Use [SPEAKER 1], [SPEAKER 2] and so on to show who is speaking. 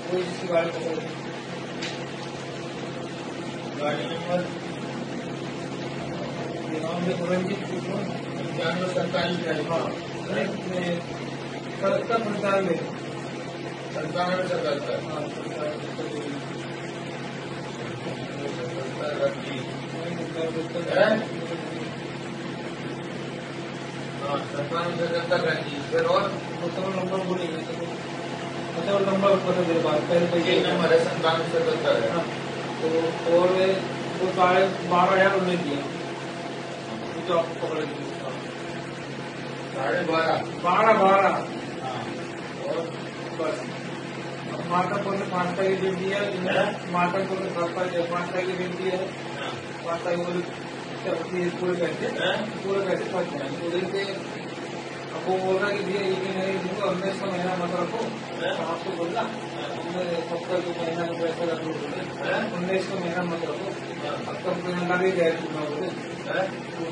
[SPEAKER 1] कोई जिसकी गाड़ी पकड़
[SPEAKER 2] गाड़ी नंबर
[SPEAKER 1] रंजीत
[SPEAKER 2] 95
[SPEAKER 1] हाँ 77
[SPEAKER 2] 97
[SPEAKER 1] हाँ
[SPEAKER 2] 97 रंजीत फिर और
[SPEAKER 1] नंबर बोलेंगे अच्छा और नंबर पता मेरे पास पहले
[SPEAKER 2] यही नंबर है 97 है।
[SPEAKER 1] हाँ तो और वो 12,500 उन्होंने दिया जो आपको पकड़ दिया
[SPEAKER 2] 12.5
[SPEAKER 1] 12
[SPEAKER 2] और
[SPEAKER 1] बस मातापुर में 5 की डेट दी है मातापुर में 5 की डेट दी है 5 की बोले पूरे पैसे फंस जाए बोले कि अब वो बोल रहा है कि भैया ये नहीं दूंगा 19 का महीना मत रखो आपको बोला हमने सबका जो महीना में पैसा रखो बोले 19 का महीना मत रखो अब तक महीना लगे जाए बोले